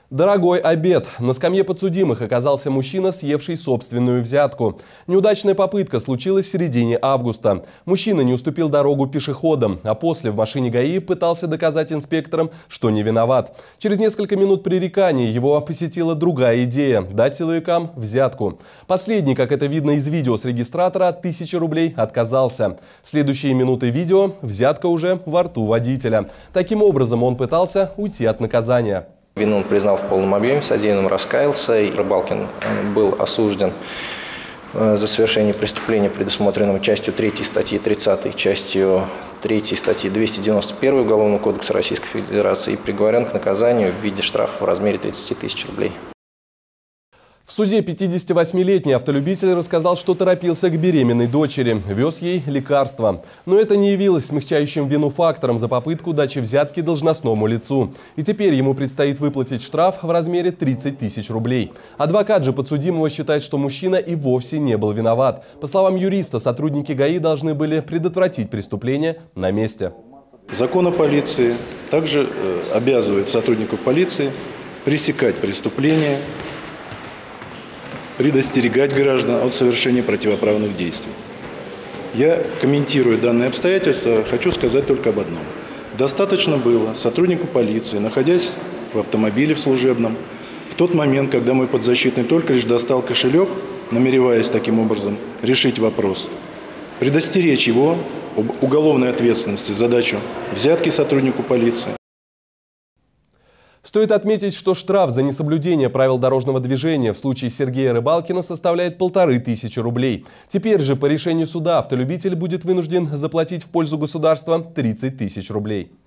Дорогой обед. На скамье подсудимых оказался мужчина, съевший собственную взятку. Неудачная попытка случилась в середине августа. Мужчина не уступил дорогу пешеходам, а после в машине ГАИ пытался доказать инспекторам, что не виноват. Через несколько минут пререкания его посетила другая идея – дать силовикам взятку. Последний, как это видно из видео с регистратора, от 1000 рублей отказался. Следующие минуты видео – взятка уже во рту водителя. Таким образом он пытался уйти от наказания. Вину он признал в полном объеме, содеянным раскаялся, и Рыбалкин был осужден за совершение преступления, предусмотренного частью 3 статьи 30, частью 3 статьи 291 Уголовного кодекса Российской Федерации и приговорен к наказанию в виде штрафа в размере 30 000 рублей. В суде 58-летний автолюбитель рассказал, что торопился к беременной дочери, вез ей лекарства. Но это не явилось смягчающим вину фактором за попытку дачи взятки должностному лицу. И теперь ему предстоит выплатить штраф в размере 30 000 рублей. Адвокат же подсудимого считает, что мужчина и вовсе не был виноват. По словам юриста, сотрудники ГАИ должны были предотвратить преступление на месте. Закон о полиции также обязывает сотрудников полиции пресекать преступления, предостерегать граждан от совершения противоправных действий. Я, комментируя данные обстоятельства, хочу сказать только об одном. Достаточно было сотруднику полиции, находясь в автомобиле в служебном, в тот момент, когда мой подзащитный только лишь достал кошелек, намереваясь таким образом решить вопрос, предостеречь его об уголовной ответственности за дачу взятки сотруднику полиции. Стоит отметить, что штраф за несоблюдение правил дорожного движения в случае Сергея Рыбалкина составляет 1500 рублей. Теперь же по решению суда автолюбитель будет вынужден заплатить в пользу государства 30 000 рублей.